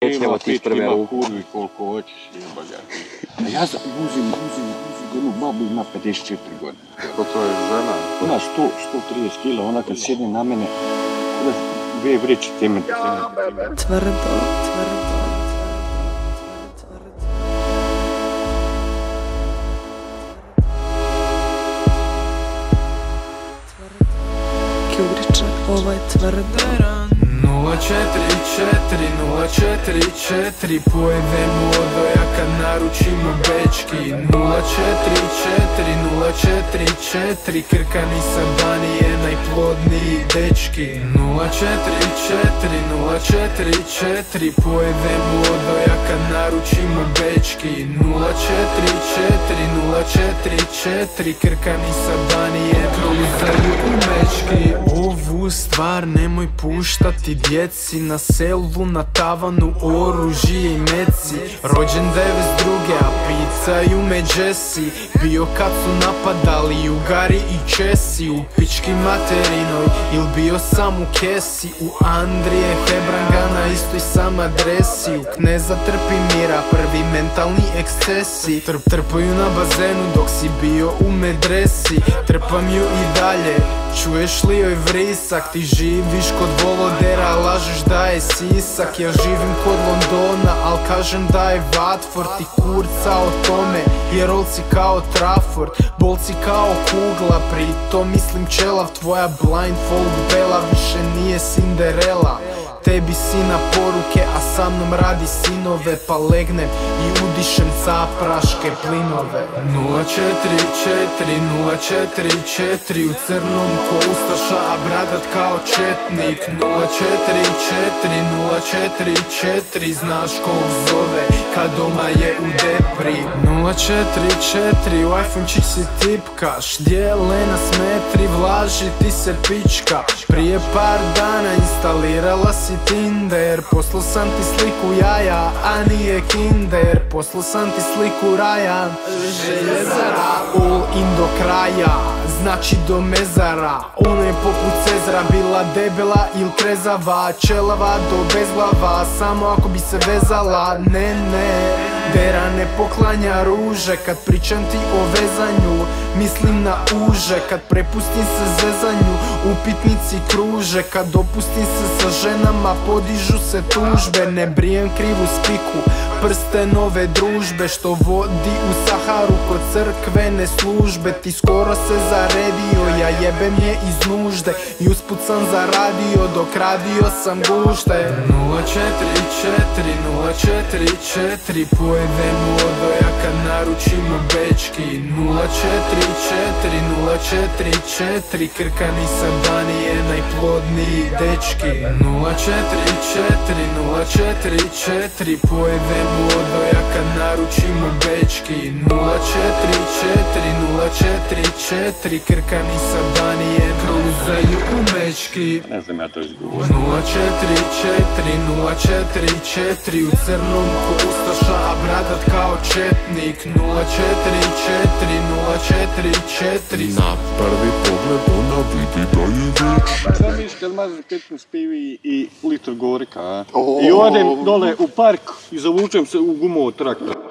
pecljava ti iz prve ruke. Ima kurvi koliko hoćeš, jebaga. A ja uzim onu babu, ima 54 godine. To tvoja žena? Ona 130 kila, ona kad sjedne na mene, kada dve vreće teme. Tvrdo. Kjuriće, ovo je tvrdo. 044 pojedem u odoja kad naručimo bečki. 044 Krkani sa Banije, najplodniji dečki. 044 pojedem u odoja kad naručimo bečki. 044 Krkani sa Banije, kruzaju u mečki. Ovu stvar nemoj puštati djeci, na selu, na tavanu, oružje i meci. Rođen 92, a picaju me Jesse. Bio kad su napadali Ugari i Česi, u pički materinoj, il bio sam u kesi. U Andrije Hebranga na istoj sam adresi. U Kneza Trpimira prvi mentalni ekscesi. Trpaju na bazenu dok si bio u medresi. Trpam ju i dalje, čuješ li joj vrisak? Ti živiš kod Volodera, lažeš da je Sisak. Ja živim kod Londona, al kažem da je Watford. Ti kurca o tome, jer olci kao Trafford, bolci kao kugla, pritom mislim čelav. Tvoja blindfold bela više nije Cinderella. Tebi sina poruke, a sa mnom radi sinove, pa legnem i udišem capraške plinove. 044 u crnom ko ustaša, a bradat kao četnik. 044 znaš kog zove kad doma je u depri. 044 u iPhone-čić si tipkaš, dijele na smetri, vlaži ti se pička. Prije par dana instalirala si Tinder, poslao sam ti sliku jaja, a nije Kinder. Poslao sam ti sliku raja, željezara, all in do kraja, znači do mezara. Ona je poput Cezara, bila debela il trezava, čelava do bezglava, samo ako bi se vezala. Ne, Dera ne poklanja ruže, kad pričam ti o vezanju, mislim na uže. Kad prepustim se zezanju, upitnici kruže. Kad dopustim se sa ženama, podižu se tužbe. Ne brijem krivu spiku, prste nove družbe, što vodi u Saharu kod crkvene službe. Ti skoro se zaredio, ja jebem je iz nužde i usput sam zaradio dok radio sam gušte. 044 pojedem u odoja kad naručimo bečki. 044 Krkani sa Banije, najplodniji dečki. 044 pojedem u odoja kad naručimo bečki. 044 Krkani sa Banije, kruzaju u mečki. Ne znam ja to izgovorim. 044 u crnom ko ustaša, a bradat kao četnik. 044 Na prvi pogled ona vidi da je već. Šta misliš kad mažeš 15 pivi i litr gorika, a? I odem dole u park i zavučem se u gumovo traktor.